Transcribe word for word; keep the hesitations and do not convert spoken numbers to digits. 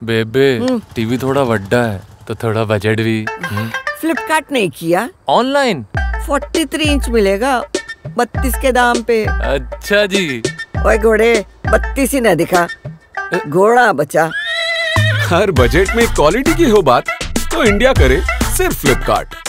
बेबे टीवी थोड़ा बड़ा है तो थोड़ा बजट भी। फ्लिपकार्ट नहीं किया? ऑनलाइन तैंतालीस इंच मिलेगा बत्तीस के दाम पे। अच्छा जी। ओए घोड़े, बत्तीस ही न दिखा, घोड़ा बचा। हर बजट में क्वालिटी की हो बात तो इंडिया करे सिर्फ फ्लिपकार्ट।